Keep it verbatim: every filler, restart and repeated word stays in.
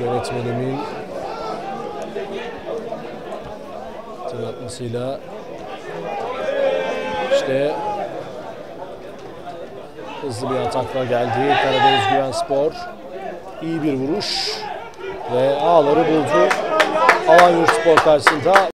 Yönetmenimin hatırlatmasıyla işte hızlı bir atakla geldi Karadeniz Güvenspor. İyi bir vuruş ve ağları buldu Alanyurtspor karşısında.